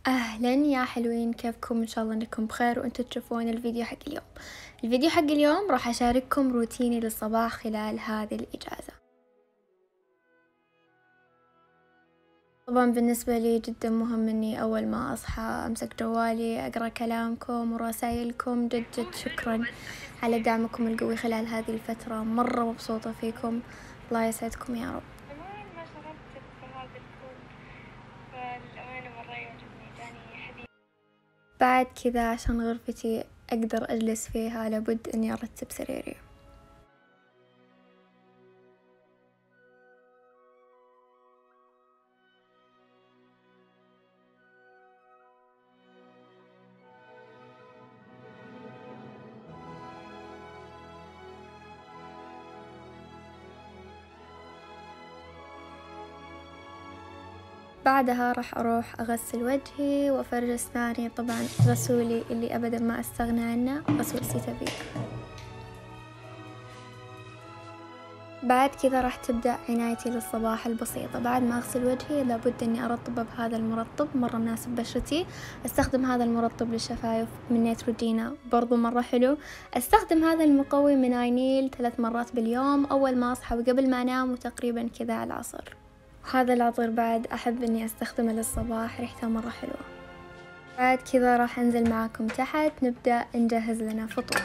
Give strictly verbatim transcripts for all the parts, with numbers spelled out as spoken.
أهلا يا حلوين، كيفكم؟ إن شاء الله أنكم بخير وأنتم تشوفون الفيديو حق اليوم. الفيديو حق اليوم راح أشارككم روتيني للصباح خلال هذه الإجازة. طبعا بالنسبة لي جدا مهم أني أول ما أصحى أمسك جوالي أقرأ كلامكم ورسائلكم. جد جد شكرا على دعمكم القوي خلال هذه الفترة، مرة مبسوطة فيكم، الله يسعدكم يا رب. كمان ما شربت بهذا الكوب، فالأمانة مرة يعجبني، جاني حديث. بعد كذا عشان غرفتي أقدر أجلس فيها لابد أني أرتب سريري. بعدها راح أروح أغسل وجهي وأفرج أسناني. طبعا غسولي اللي أبدا ما أستغنى عنه، غسول سيتافيك. بعد كذا راح تبدأ عنايتي للصباح البسيطة. بعد ما أغسل وجهي لابد أني أرطبه بهذا المرطب، مرة مناسب بشرتي. أستخدم هذا المرطب للشفايف من نيتروجينا، برضو مرة حلو. أستخدم هذا المقوي من آينيل ثلاث مرات باليوم، أول ما أصحى وقبل ما أنام، وتقريبا كذا على العصر. وهذا العطر بعد أحب أني أستخدمه للصباح، ريحته مرة حلوة. بعد كذا راح أنزل معاكم تحت، نبدأ نجهز لنا فطور.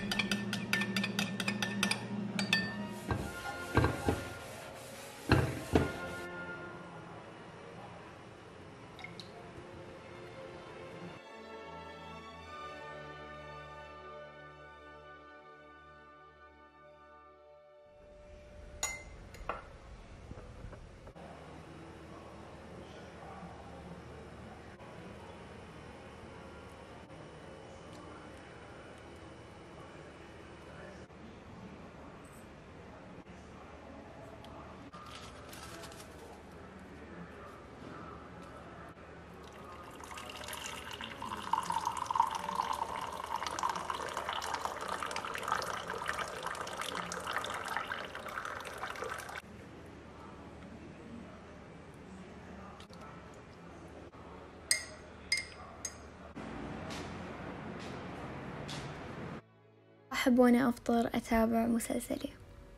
أحب وأنا أفطر أتابع مسلسلي.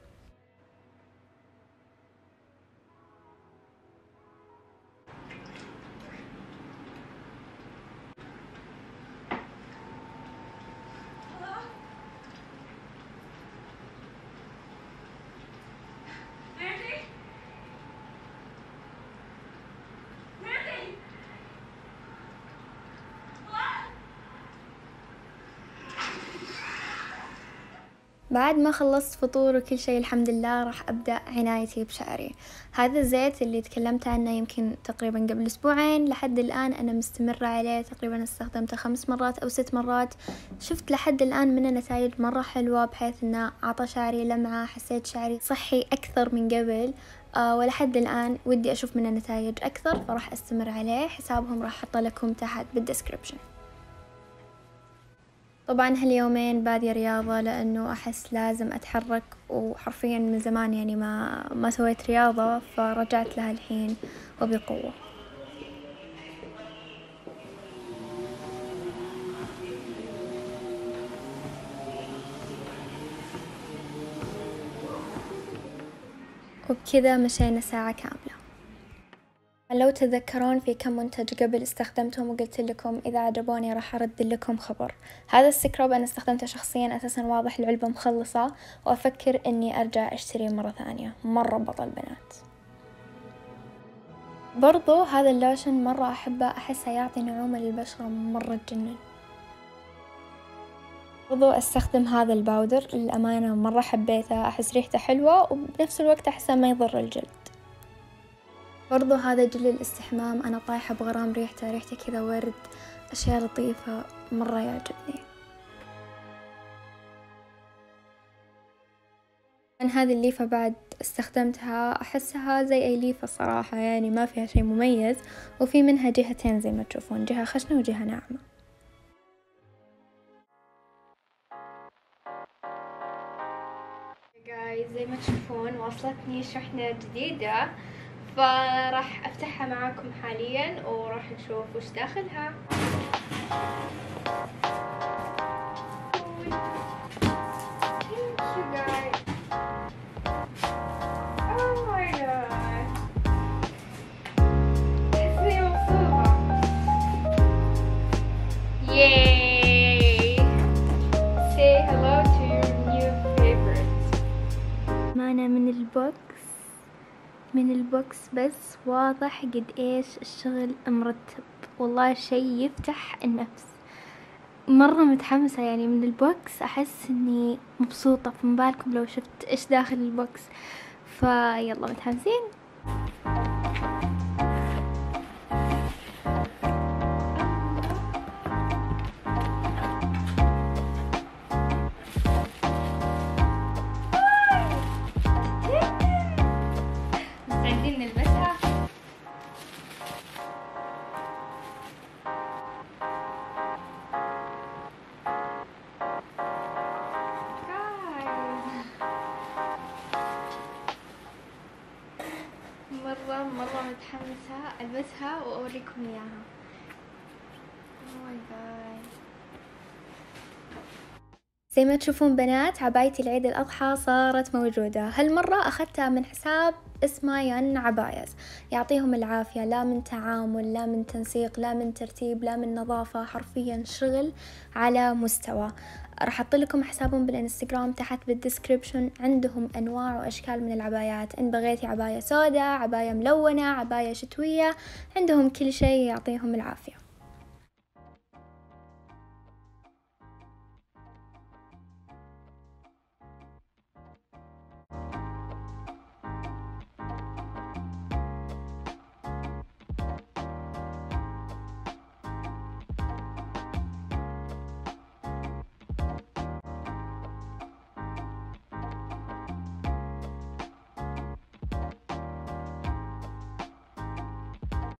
بعد ما خلصت فطور وكل شيء الحمد لله، راح أبدأ عنايتي بشعري. هذا الزيت اللي تكلمت عنه يمكن تقريبا قبل أسبوعين، لحد الآن أنا مستمرة عليه، تقريبا استخدمته خمس مرات أو ست مرات. شفت لحد الآن منه نتائج مرة حلوة، بحيث أنه عطى شعري لمعة، حسيت شعري صحي أكثر من قبل. أه ولحد الآن ودي أشوف منه نتائج أكثر، فراح أستمر عليه. حسابهم راح أحطه لكم تحت بالديسكريبشن. طبعا هاليومين بادية رياضة، لأنه أحس لازم أتحرك، وحرفيا من زمان يعني ما ما سويت رياضة، فرجعت لها الحين وبقوة. وبكذا مشينا ساعة كاملة. لو تذكرون في كم منتج قبل استخدمتهم وقلت لكم إذا عجبوني راح أرد لكم خبر. هذا السكراب أنا استخدمته شخصيا، أساسا واضح العلبة مخلصة، وأفكر إني أرجع أشتري مرة ثانية. مرة بطل بنات. برضو هذا اللوشن مرة أحبه، أحسه يعطي نعومة للبشرة، مرة تجنن. برضو أستخدم هذا الباودر، للأمانة مرة حبيته، أحس ريحته حلوة وبنفس الوقت أحسه ما يضر الجلد. برضو هذا جل الاستحمام، أنا طايحة بغرام ريحته، ريحته كذا ورد، أشياء لطيفة، مرة يعجبني. من هذه الليفة بعد استخدمتها، أحسها زي أي ليفة صراحة، يعني ما فيها شيء مميز، وفي منها جهتين زي ما تشوفون، جهة خشنة وجهة ناعمة. جايز زي ما تشوفون وصلتني شحنة جديدة، فراح افتحها معاكم حاليا وراح نشوف وش داخلها. Yay! Say hello to your new favorite. معنا من البوكس من البوكس بس واضح قد ايش الشغل مرتب، والله شي يفتح النفس. مرة متحمسة يعني من البوكس، احس اني مبسوطة، فما بالكم لو شفت ايش داخل البوكس. فيلا متحمسين. مستعدين نلبسها؟ مرة مرة متحمسة ألبسها وأوريكم إياها. Oh my God. زي ما تشوفون بنات، عبايتي العيد الأضحى صارت موجودة. هالمرة أخذتها من حساب اسمه ين عبايز، يعطيهم العافية، لا من تعامل، لا من تنسيق، لا من ترتيب، لا من نظافة، حرفيا شغل على مستوى. راح أحط لكم حسابهم بالانستغرام تحت بالديسكريبشن. عندهم أنواع وأشكال من العبايات، إن بغيتي عباية سوداء، عباية ملونة، عباية شتوية، عندهم كل شيء. يعطيهم العافية.